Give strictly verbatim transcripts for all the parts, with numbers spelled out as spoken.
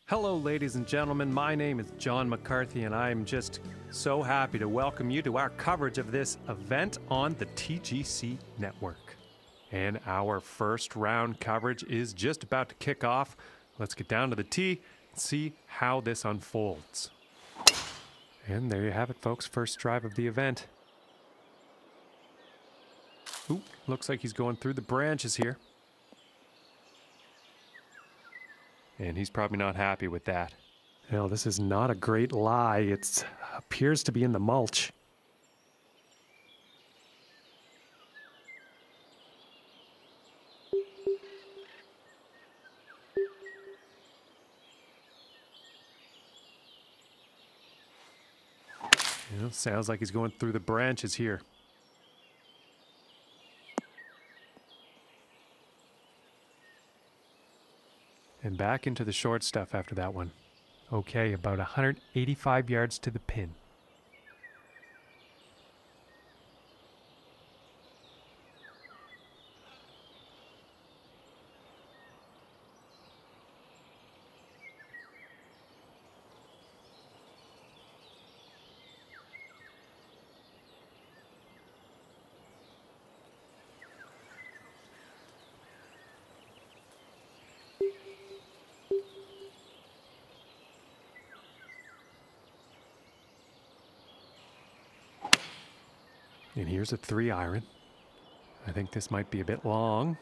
Hello, ladies and gentlemen. My name is John McCarthy, and I'm just so happy to welcome you to our coverage of this event on the T G C network. And our first round coverage is just about to kick off. Let's get down to the tee and see how this unfolds. And there you have it, folks. First drive of the event. Ooh, looks like he's going through the branches here. And he's probably not happy with that. Well, this is not a great lie. It appears to be in the mulch. You know, sounds like he's going through the branches here. And back into the short stuff after that one. Okay, about one hundred eighty-five yards to the pin. And here's a three iron. I think this might be a bit long.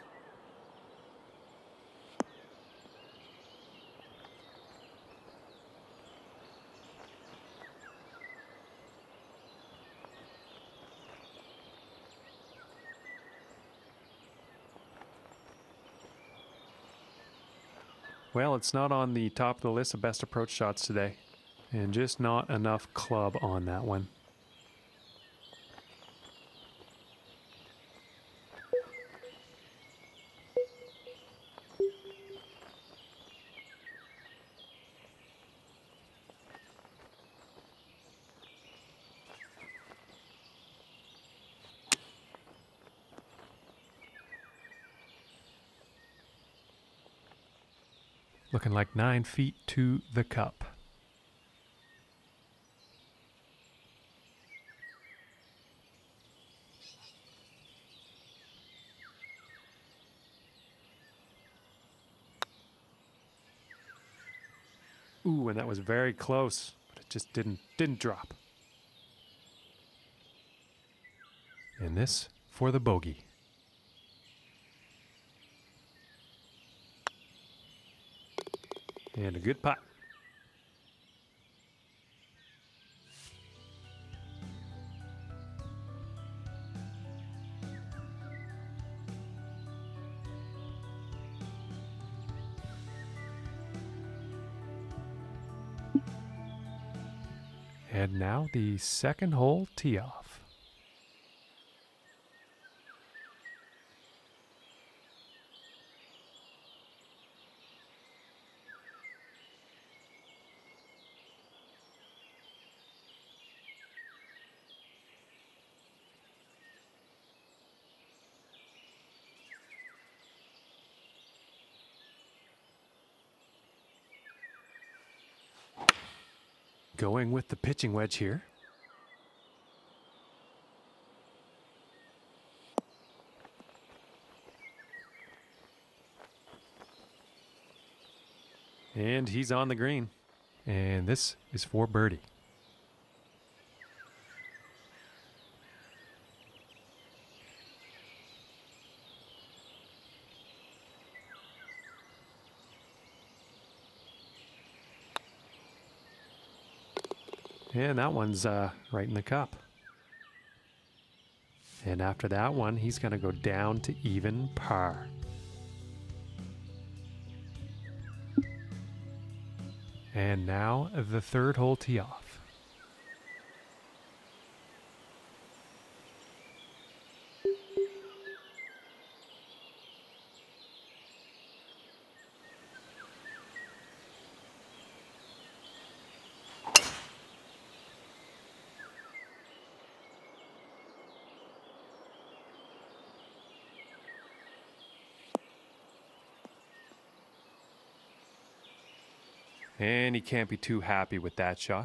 Well, it's not on the top of the list of best approach shots today. And just not enough club on that one. Looking like nine feet to the cup. Ooh, and that was very close, but it just didn't didn't drop. And this for the bogey. And a good putt. And now the second hole tee off. Going with the pitching wedge here. And he's on the green. And this is for birdie. And that one's uh, right in the cup. And after that one, he's going to go down to even par. And now the third hole tee off. And he can't be too happy with that shot.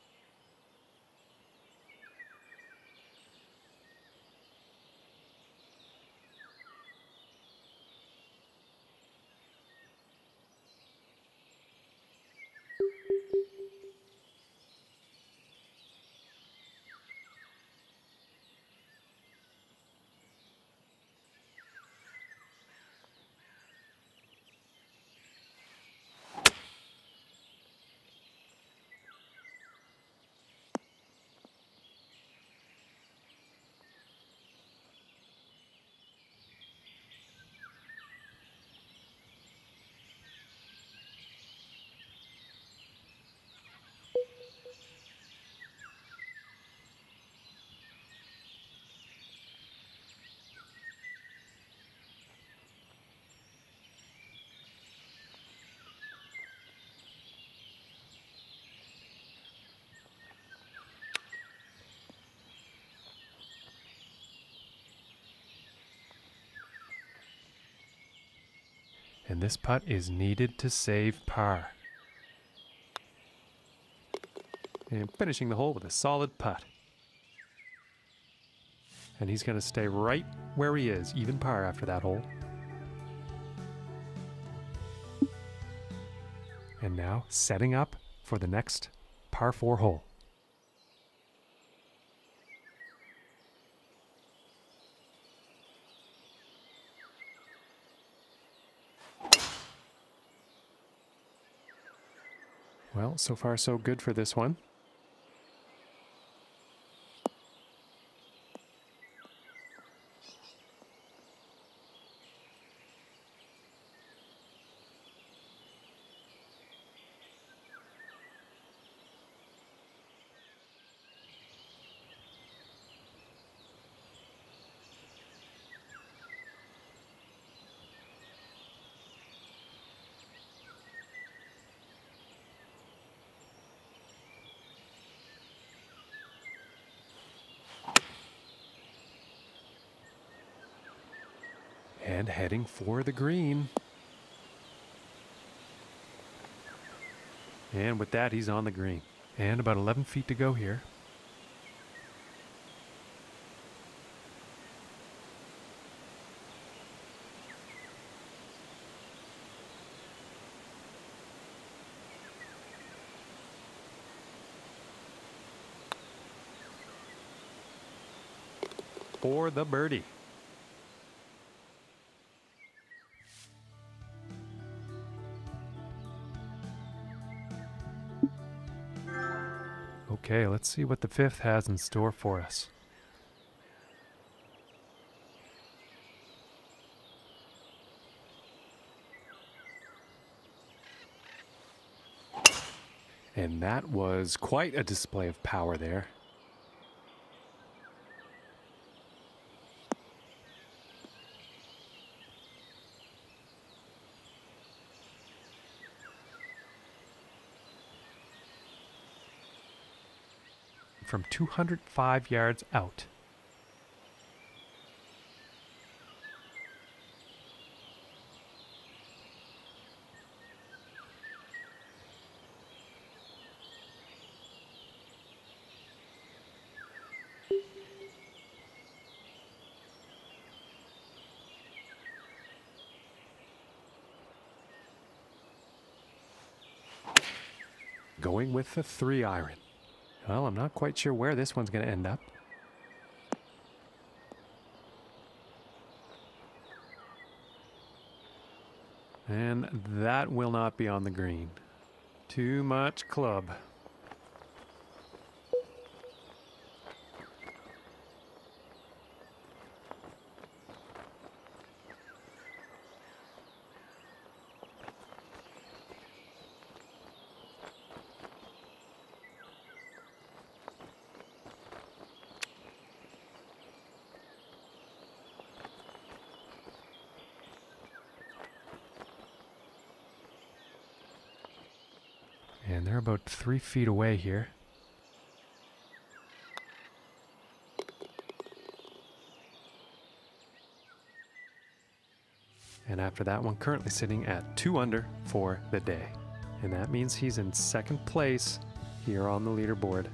And this putt is needed to save par. And finishing the hole with a solid putt. And he's going to stay right where he is, even par after that hole. And now setting up for the next par four hole. Well, so far so good for this one. And heading for the green. And with that, he's on the green. And about eleven feet to go here. For the birdie. Okay, let's see what the fifth has in store for us. And that was quite a display of power there. From two hundred five yards out. Going with the three iron. Well, I'm not quite sure where this one's going to end up. And that will not be on the green. Too much club. And they're about three feet away here. And after that one, currently sitting at two under for the day. And that means he's in second place here on the leaderboard.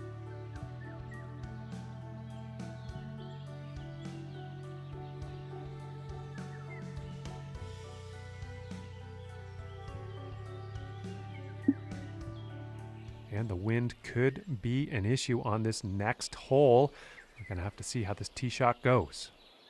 And the wind could be an issue on this next hole. We're going to have to see how this tee shot goes.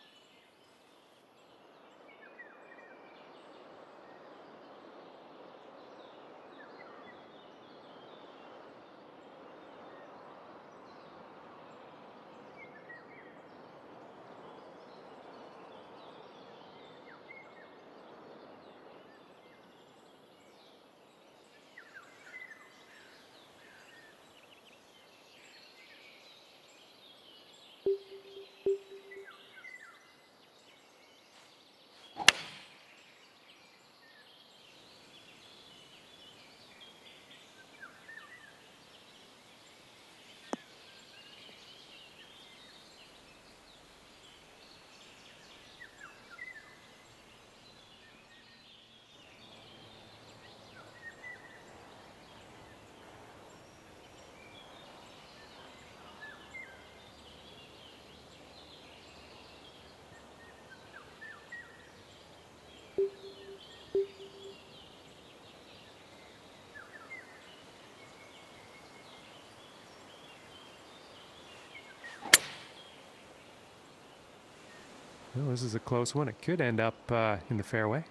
Well, this is a close one. It could end up uh, in the fairway.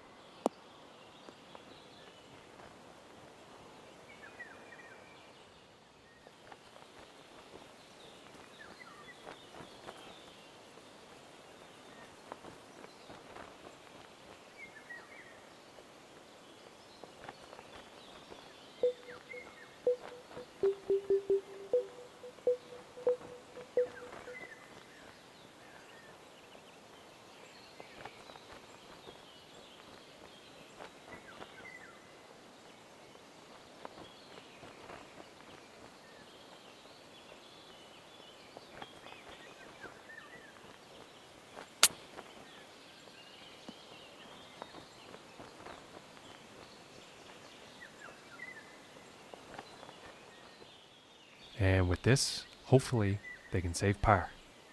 And with this, hopefully, they can save par.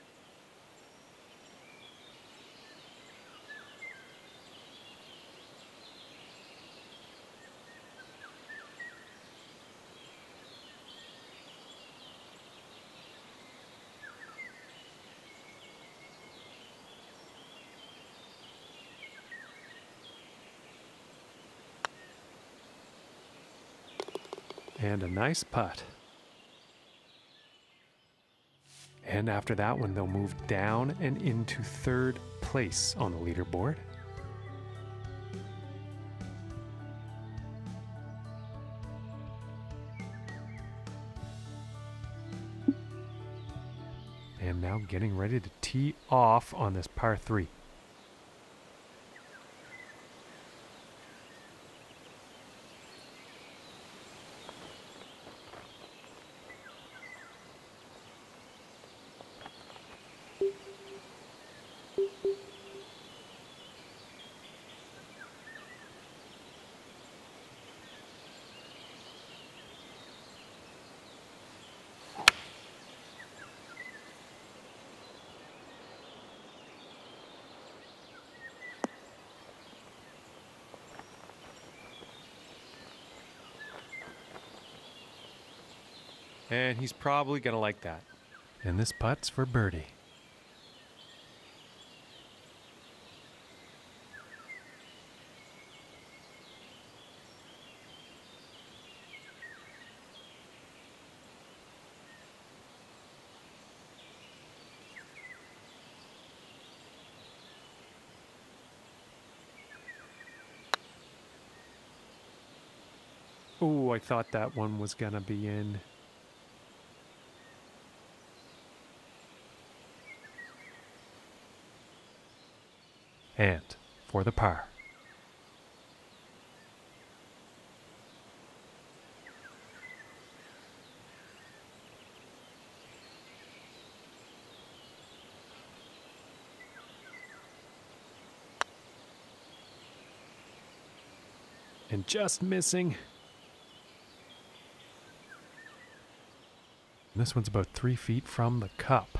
And a nice putt. And after that one, they'll move down and into third place on the leaderboard. And now getting ready to tee off on this par three. And he's probably going to like that. And this putt's for birdie. Oh, I thought that one was going to be in. And for the par. And just missing. This one's about three feet from the cup.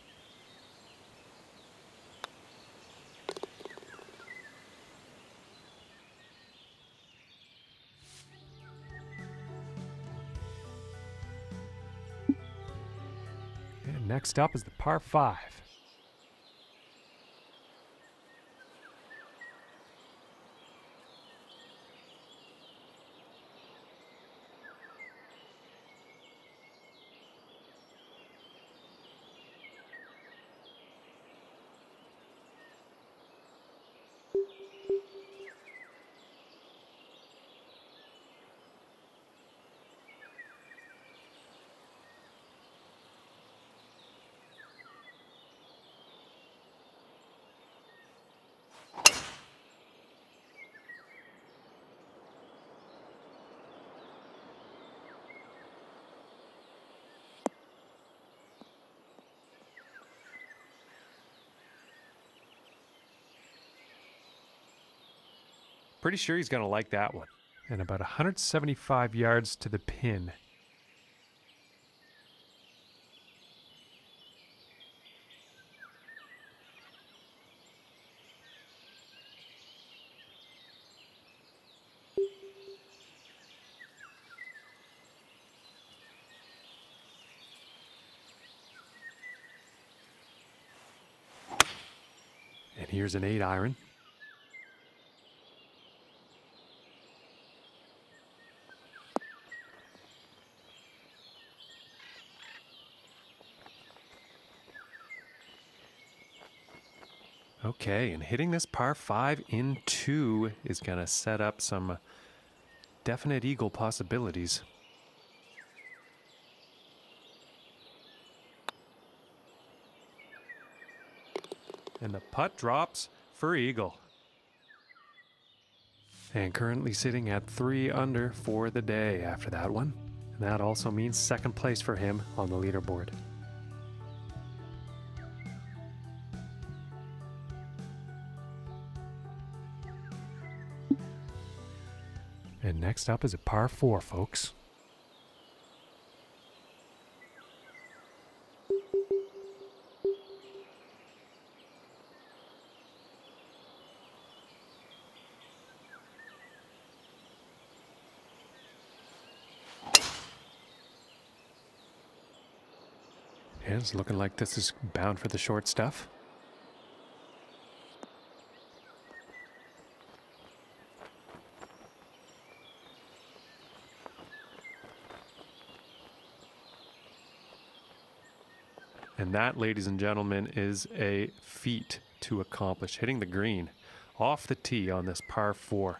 And next up is the par five. Pretty sure he's going to like that one. And about one hundred seventy-five yards to the pin. And here's an eight iron. Okay, and hitting this par five in two is going to set up some definite eagle possibilities. And the putt drops for eagle. And currently sitting at three under for the day after that one. And that also means second place for him on the leaderboard. And next up is a par four, folks. And it's looking like this is bound for the short stuff. And that, ladies and gentlemen, is a feat to accomplish, hitting the green off the tee on this par four.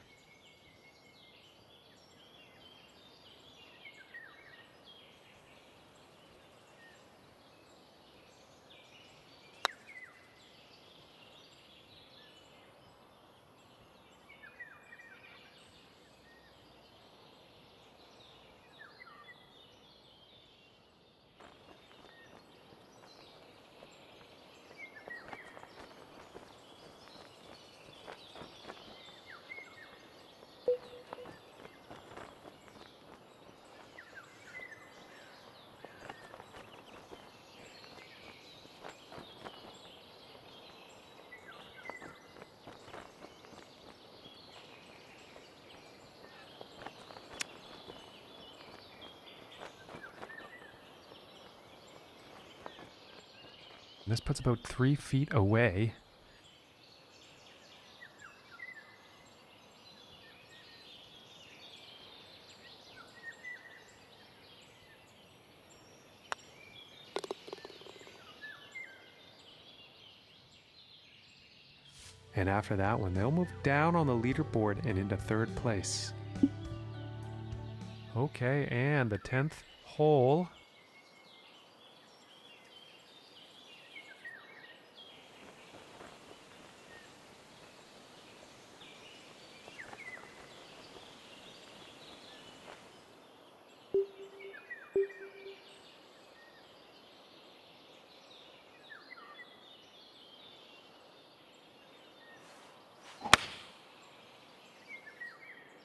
This puts about three feet away. And after that one, they'll move down on the leaderboard and into third place. Okay, and the tenth hole.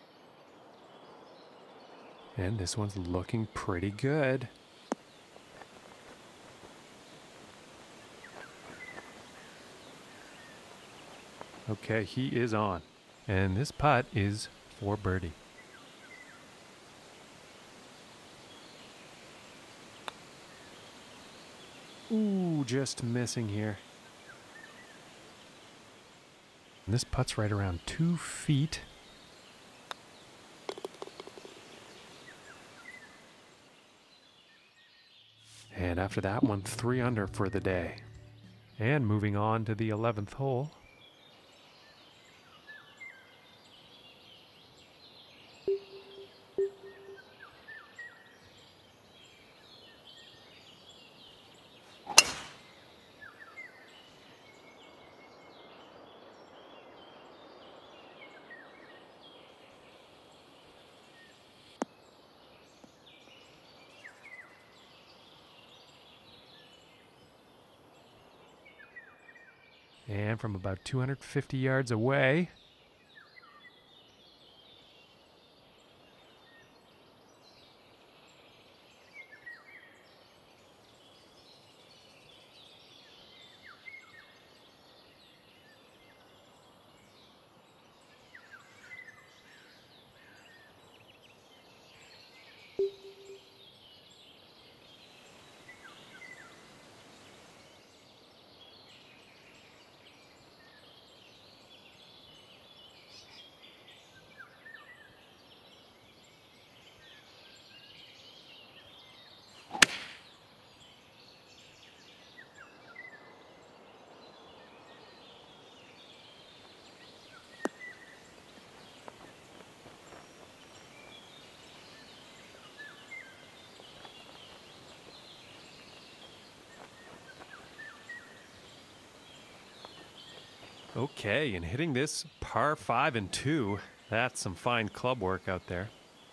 And this one's looking pretty good. Okay, he is on. And this putt is for birdie. Ooh, just missing here. And this putt's right around two feet. And after that one, three under for the day. And moving on to the eleventh hole. And from about two hundred fifty yards away, okay, and hitting this par five and two, that's some fine club work out there.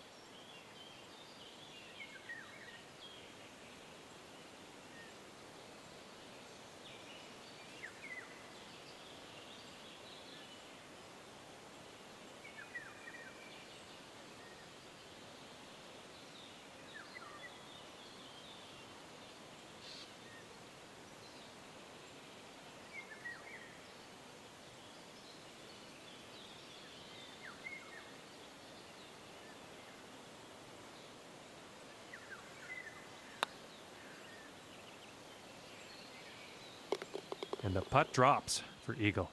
And the putt drops for eagle.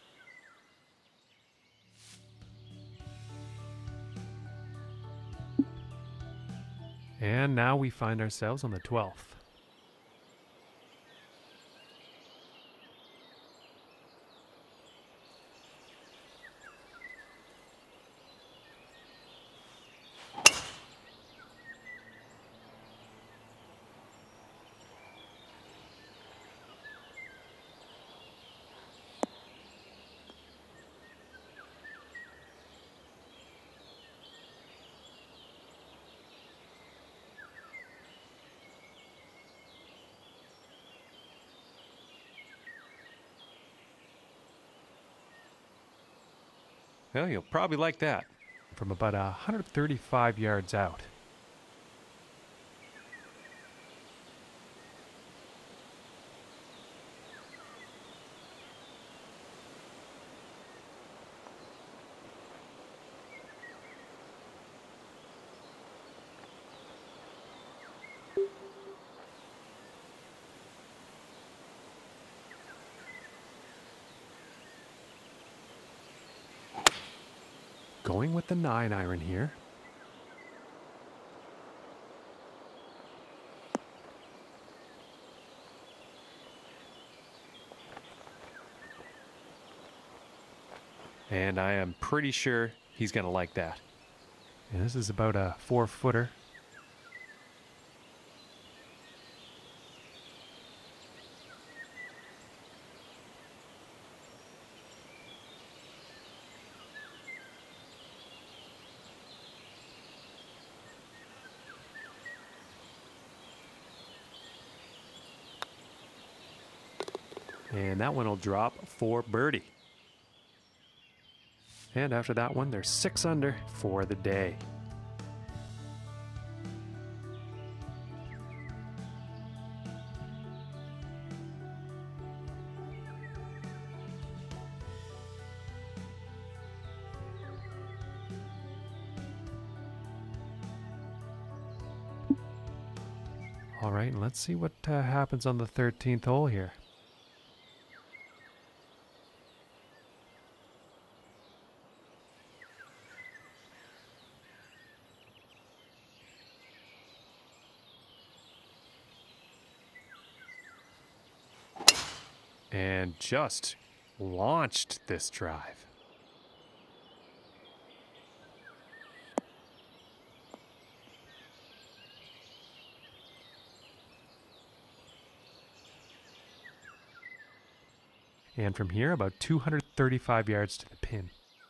And now we find ourselves on the twelfth. Well, you'll probably like that. From about one hundred thirty-five yards out. Going with the nine iron here. And I am pretty sure he's going to like that. And this is about a four footer. And that one will drop for birdie. And after that one, they're six under for the day. All right, let's see what uh, happens on the thirteenth hole here. And just launched this drive. And from here, about two hundred thirty-five yards to the pin.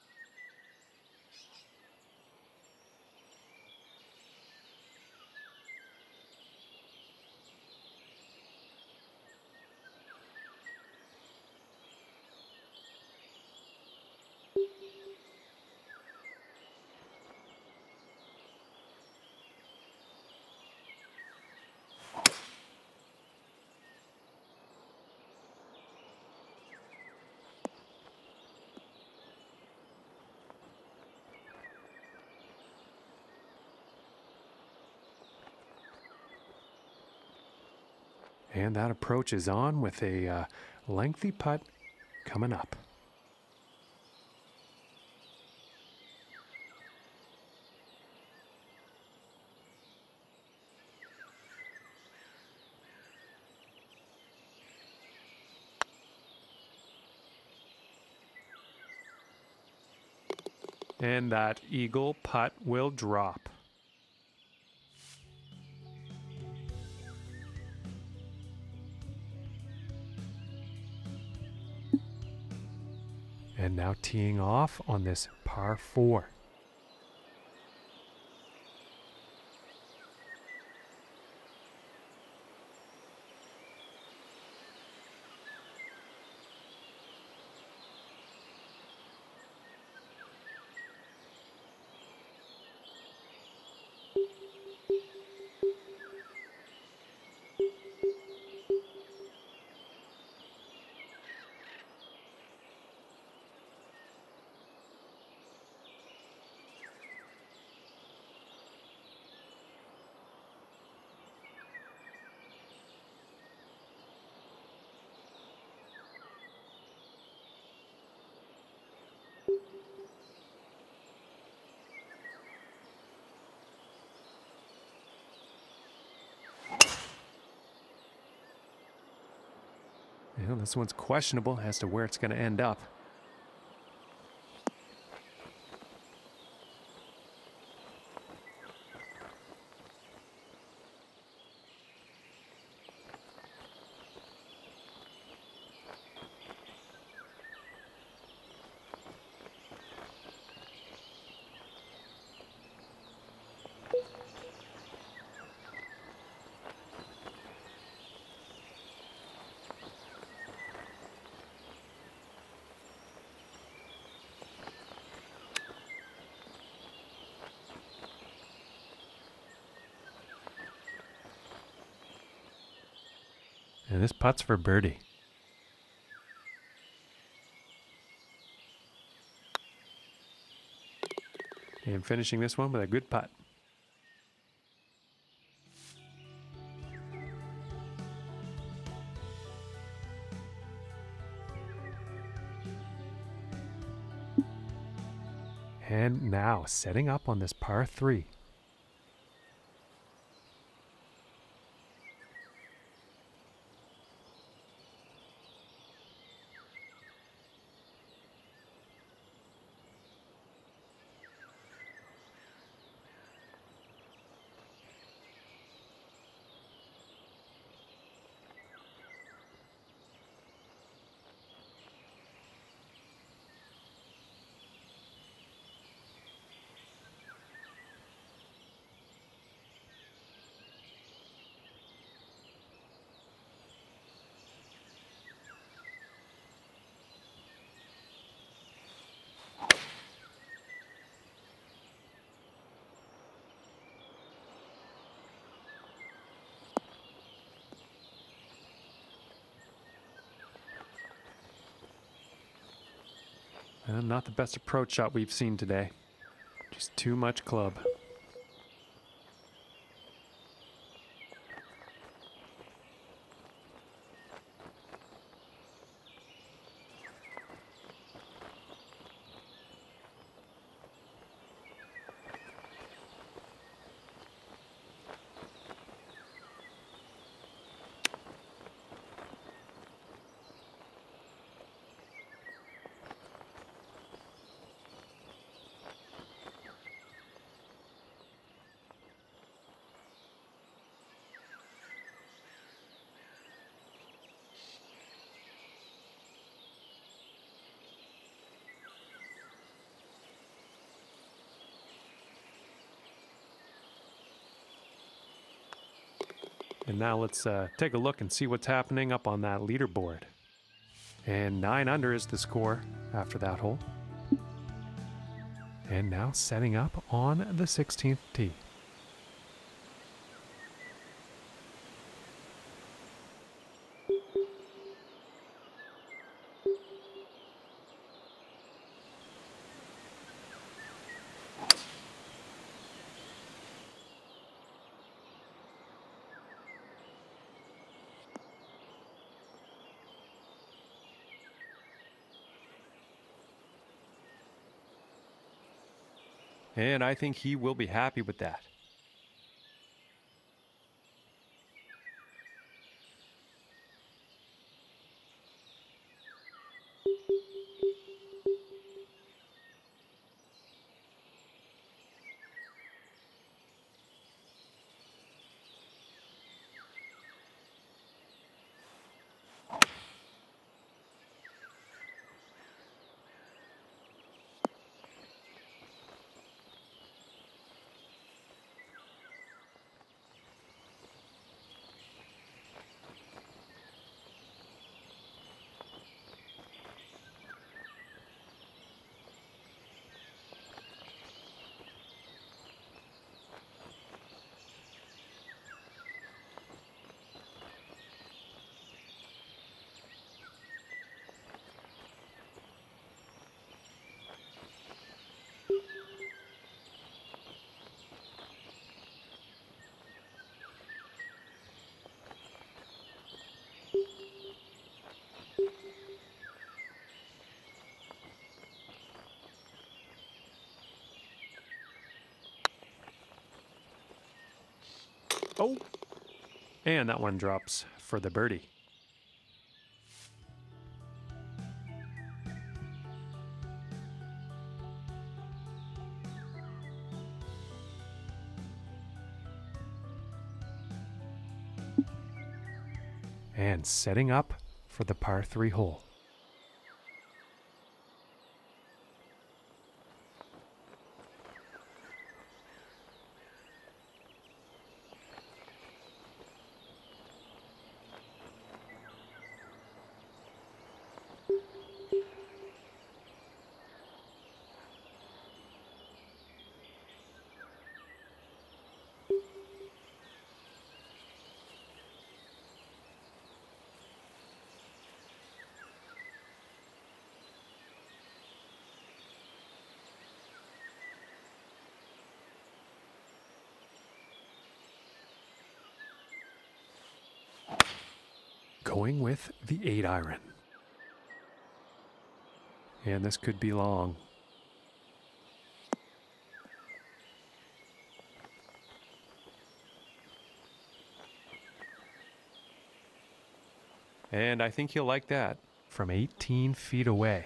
And that approach is on with a uh, lengthy putt coming up. And that eagle putt will drop. And now teeing off on this par four. Well, this one's questionable as to where it's going to end up. And this putt's for birdie. And finishing this one with a good putt. And now setting up on this par three. And not the best approach shot we've seen today. Just too much club. And now let's uh, take a look and see what's happening up on that leaderboard. And nine under is the score after that hole. And now setting up on the sixteenth tee. And I think he will be happy with that. Oh, and that one drops for the birdie. And setting up for the par three hole. Going with the eight iron. And this could be long. And I think he'll like that from eighteen feet away.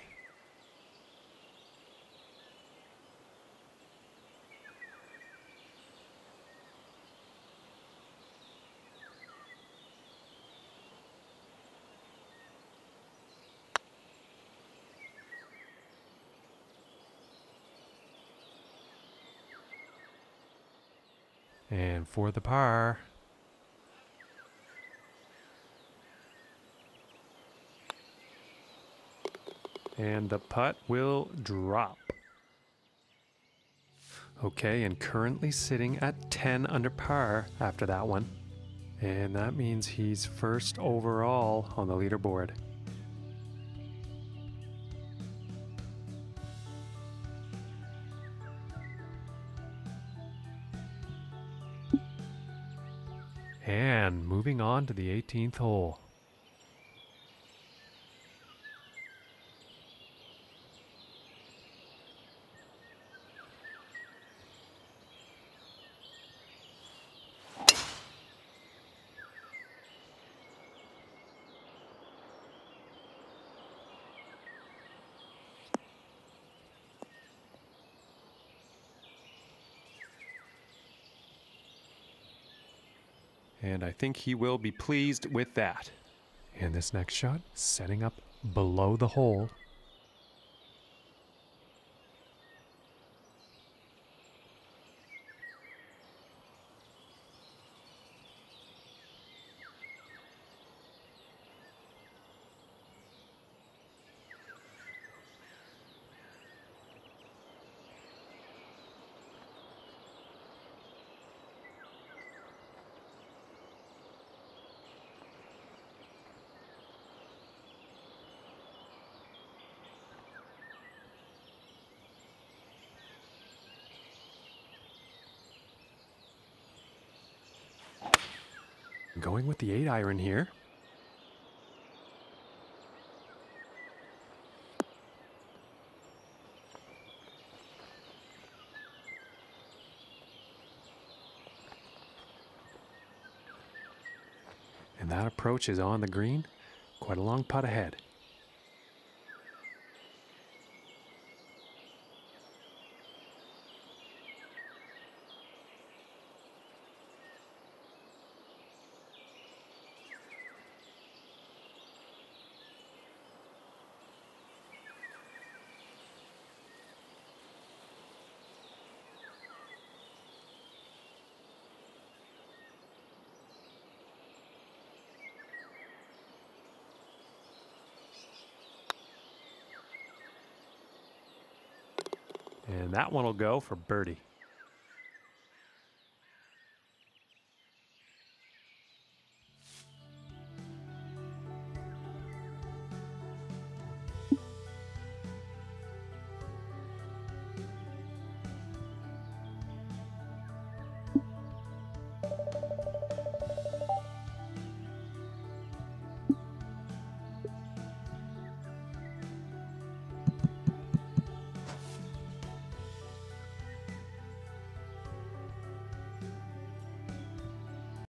And for the par. And the putt will drop. Okay, and currently sitting at ten under par after that one. And that means he's first overall on the leaderboard. And moving on to the eighteenth hole. And I think he will be pleased with that. And this next shot, setting up below the hole. going with the eight iron here. And that approach is on the green. Quite a long putt ahead. And that one will go for birdie.